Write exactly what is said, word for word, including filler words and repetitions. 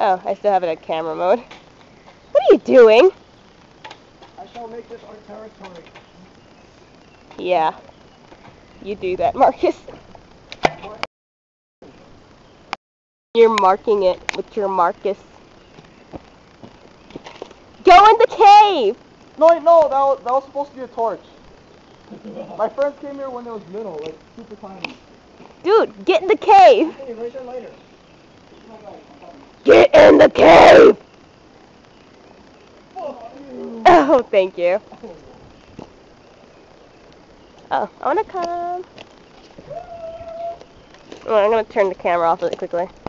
Oh, I still have it at camera mode. What are you doing? I shall make this our territory. Yeah. You do that, Marcus. You're marking it with your Marcus. Go in the cave! No, wait, no, that was, that was supposed to be a torch. My friends came here when it was little, like super tiny. Dude, get in the cave! Hey, where's your lighter? Get in the cave! Oh, thank you. Oh, I wanna come. Oh, I'm gonna turn the camera off really quickly.